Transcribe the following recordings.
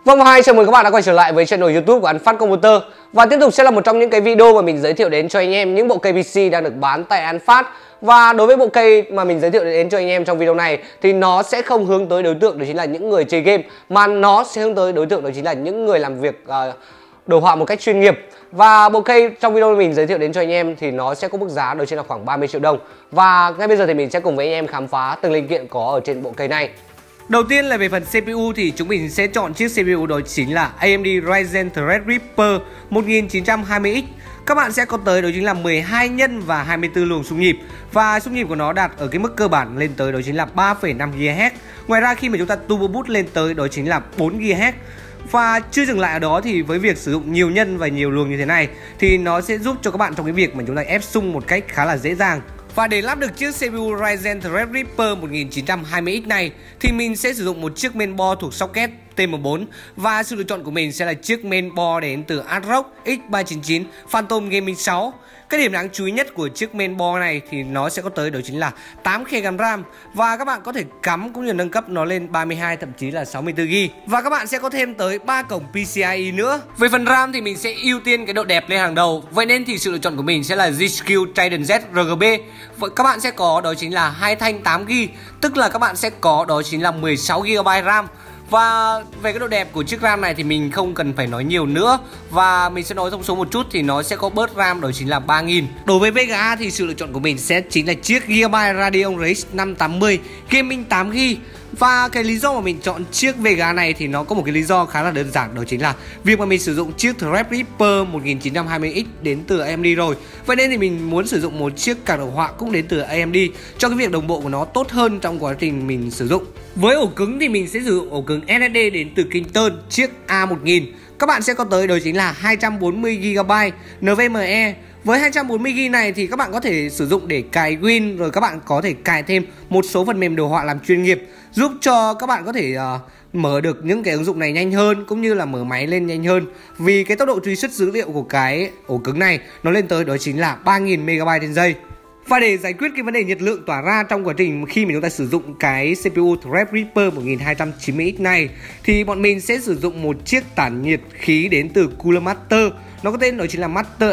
Vâng, chào mừng các bạn đã quay trở lại với channel YouTube của An Phát Computer. Và tiếp tục sẽ là một trong những cái video mà mình giới thiệu đến cho anh em những bộ cây PC đang được bán tại An Phát. Và đối với bộ cây mà mình giới thiệu đến cho anh em trong video này thì nó sẽ không hướng tới đối tượng đó chính là những người chơi game, mà nó sẽ hướng tới đối tượng đó chính là những người làm việc đồ họa một cách chuyên nghiệp. Và bộ cây trong video mình giới thiệu đến cho anh em thì nó sẽ có mức giá đó chính là khoảng 30 triệu đồng. Và ngay bây giờ thì mình sẽ cùng với anh em khám phá từng linh kiện có ở trên bộ cây này. Đầu tiên là về phần CPU thì chúng mình sẽ chọn chiếc CPU đó chính là AMD Ryzen Threadripper 1920X. Các bạn sẽ có tới đó chính là 12 nhân và 24 luồng xung nhịp. Và xung nhịp của nó đạt ở cái mức cơ bản lên tới đó chính là 3,5 GHz. Ngoài ra khi mà chúng ta turbo boost lên tới đó chính là 4 GHz. Và chưa dừng lại ở đó thì với việc sử dụng nhiều nhân và nhiều luồng như thế này thì nó sẽ giúp cho các bạn trong cái việc mà chúng ta ép xung một cách khá là dễ dàng. Và để lắp được chiếc CPU Ryzen Threadripper 1920X này thì mình sẽ sử dụng một chiếc mainboard thuộc socket TM4. Và sự lựa chọn của mình sẽ là chiếc mainboard đến từ ASRock X399 Phantom Gaming 6. Cái điểm đáng chú ý nhất của chiếc mainboard này thì nó sẽ có tới đó chính là 8GB RAM. Và các bạn có thể cắm cũng như nâng cấp nó lên 32 thậm chí là 64GB. Và các bạn sẽ có thêm tới 3 cổng PCIe nữa. Về phần RAM thì mình sẽ ưu tiên cái độ đẹp lên hàng đầu. Vậy nên thì sự lựa chọn của mình sẽ là G-Skill Trident Z RGB. Vậy các bạn sẽ có đó chính là 2 thanh 8GB, tức là các bạn sẽ có đó chính là 16GB RAM. Và về cái độ đẹp của chiếc RAM này thì mình không cần phải nói nhiều nữa. Và mình sẽ nói thông số một chút thì nó sẽ có bớt RAM đó chính là 3000. Đối với VGA thì sự lựa chọn của mình sẽ chính là chiếc Gigabyte Radeon RX 580 Gaming 8GB. Và cái lý do mà mình chọn chiếc VGA này thì nó có một cái lý do khá là đơn giản, đó chính là việc mà mình sử dụng chiếc Threadripper 1920X đến từ AMD rồi. Vậy nên thì mình muốn sử dụng một chiếc card đồ họa cũng đến từ AMD cho cái việc đồng bộ của nó tốt hơn trong quá trình mình sử dụng. Với ổ cứng thì mình sẽ sử dụng ổ cứng SSD đến từ Kingston chiếc A1000. Các bạn sẽ có tới đó chính là 240GB NVMe. Với 240GB này thì các bạn có thể sử dụng để cài Win, rồi các bạn có thể cài thêm một số phần mềm đồ họa làm chuyên nghiệp, giúp cho các bạn có thể mở được những cái ứng dụng này nhanh hơn, cũng như là mở máy lên nhanh hơn. Vì cái tốc độ truy xuất dữ liệu của cái ổ cứng này nó lên tới đó chính là 3000 MB trên giây. Và để giải quyết cái vấn đề nhiệt lượng tỏa ra trong quá trình khi mà chúng ta sử dụng cái CPU Threadripper 1290X này thì bọn mình sẽ sử dụng một chiếc tản nhiệt khí đến từ Cooler Master. Nó có tên đó chính là Master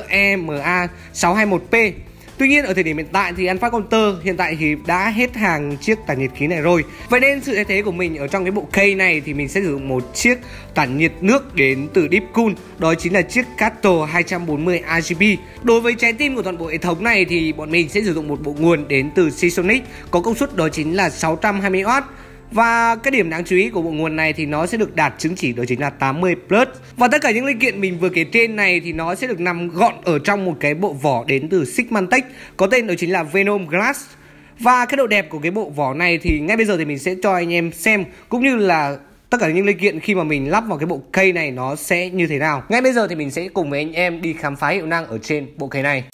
EMA621P. Tuy nhiên ở thời điểm hiện tại thì An Phát Computer hiện tại thì đã hết hàng chiếc tản nhiệt khí này rồi. Vậy nên sự thay thế của mình ở trong cái bộ cây này thì mình sẽ sử dụng một chiếc tản nhiệt nước đến từ Deepcool. Đó chính là chiếc Cato 240 RGB. Đối với trái tim của toàn bộ hệ thống này thì bọn mình sẽ sử dụng một bộ nguồn đến từ Seasonic có công suất đó chính là 620W. Và cái điểm đáng chú ý của bộ nguồn này thì nó sẽ được đạt chứng chỉ đó chính là 80+. Và tất cả những linh kiện mình vừa kể trên này thì nó sẽ được nằm gọn ở trong một cái bộ vỏ đến từ Symantec có tên đó chính là Venom Glass. Và cái độ đẹp của cái bộ vỏ này thì ngay bây giờ thì mình sẽ cho anh em xem, cũng như là tất cả những linh kiện khi mà mình lắp vào cái bộ cây này nó sẽ như thế nào. Ngay bây giờ thì mình sẽ cùng với anh em đi khám phá hiệu năng ở trên bộ cây này.